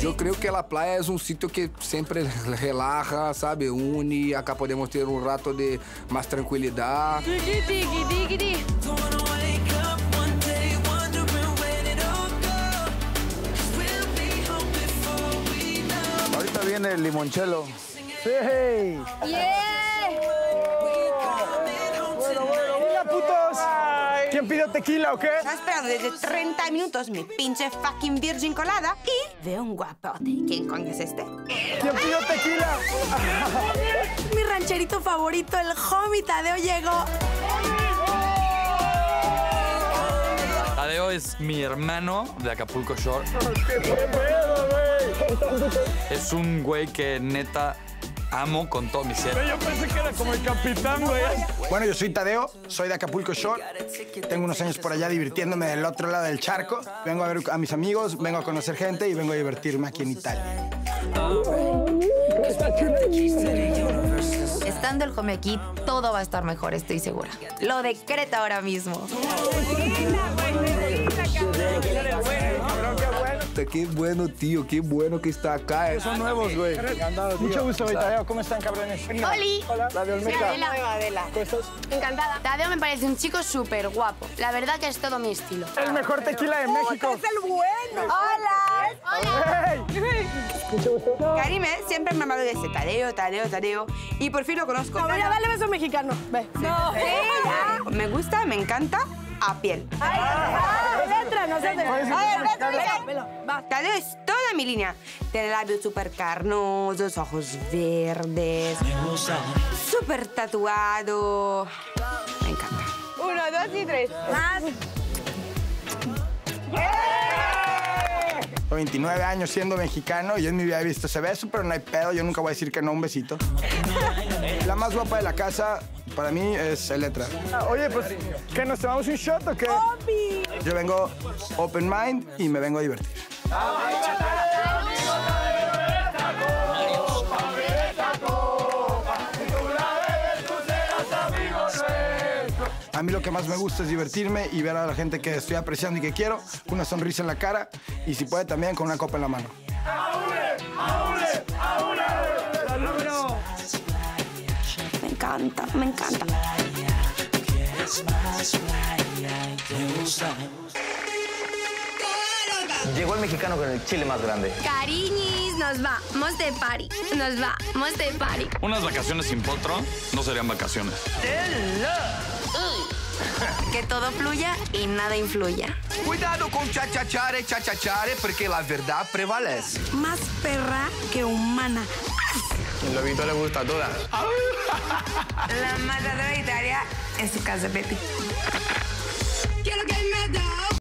Yo creo que la playa es un sitio que siempre relaja, sabe, une, acá podemos tener un rato de más tranquilidad. Ahorita viene el limonchelo. Sí. Yeah. Hola, putos. ¿Quién pidió tequila o qué? Estaba esperando desde 30 minutos mi pinche fucking virgin colada y veo un guapote. ¿Quién coño es este? ¿Quién pidió tequila? Mi rancherito favorito, el homie Tadeo llegó. Tadeo es mi hermano de Acapulco Shore. ¡Qué pedo, güey! Es un güey que neta amo con todo mi ser. Yo pensé que era como el capitán, güey. Bueno, yo soy Tadeo, soy de Acapulco Shore. Tengo unos años por allá divirtiéndome del otro lado del charco. Vengo a ver a mis amigos, vengo a conocer gente y vengo a divertirme aquí en Italia. Estando el homie aquí, todo va a estar mejor, estoy segura. Lo decreto ahora mismo. Qué bueno, tío, qué bueno que está acá. Son nuevos, güey. Mucho gusto, güey, Tadeo. ¿Cómo están, cabrones? ¡Holi! Hola, la de Olmeca. Adela. ¿Cómo estás? Encantada. Tadeo me parece un chico súper guapo. La verdad que es todo mi estilo. El mejor tequila de México. ¡Es el bueno! ¡Hola! ¡Hey! Karime siempre me ha hablado de ese Tadeo. Y por fin lo conozco. Mira, dale beso mexicano. Ve. No, me gusta, me encanta, a piel. Entra, no se Tadeo es toda mi línea. Tiene labios súper carnosos, ojos verdes, súper tatuado. Me encanta. 1, 2 y 3. Más. Tengo 29 años siendo mexicano y yo en mi vida he visto ese beso, pero no hay pedo, yo nunca voy a decir que no a un besito. La más guapa de la casa para mí es Eletra. Oye, pues, ¿qué nos tomamos un shot o qué? Yo vengo open mind y me vengo a divertir. A mí lo que más me gusta es divertirme y ver a la gente que estoy apreciando y que quiero, una sonrisa en la cara y si puede también con una copa en la mano. Me encanta, me encanta. Llegó el mexicano con el chile más grande. Cariñis, nos vamos de party. Nos vamos de party. Unas vacaciones sin potro no serían vacaciones. Que todo fluya y nada influya. Cuidado con chachachare, porque la verdad prevalece. Más perra que humana. El lobito le gusta a todas. La matadora de Italia en su casa, Pepi. Quiero que me da.